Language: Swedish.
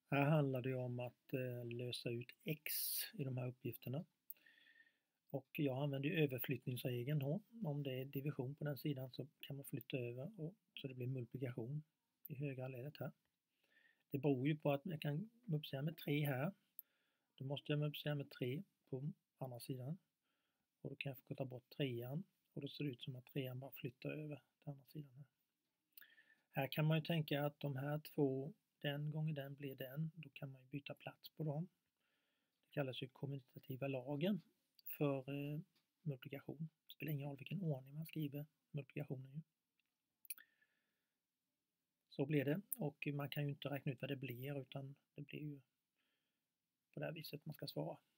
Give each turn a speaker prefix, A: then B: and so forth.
A: Här handlar det om att lösa ut x i de här uppgifterna. Och jag använder ju överflyttningsregeln då. Om det är division på den sidan så kan man flytta över så det blir multiplikation i högra ledet här. Det beror ju på att jag kan multiplicera med 3 här. Då måste jag multiplicera med 3 på andra sidan. Och då kan jag få ta bort 3an och då ser det ut som att 3an bara flyttar över till andra sidan här. Här kan man ju tänka att de här två, den gånger den blir den, då kan man ju byta plats på dem. Det kallas ju kommutativa lagen för multiplikation. Det spelar ingen roll vilken ordning man skriver multiplikationen ju. Så blir det, och man kan ju inte räkna ut vad det blir, utan det blir ju på det här viset man ska svara.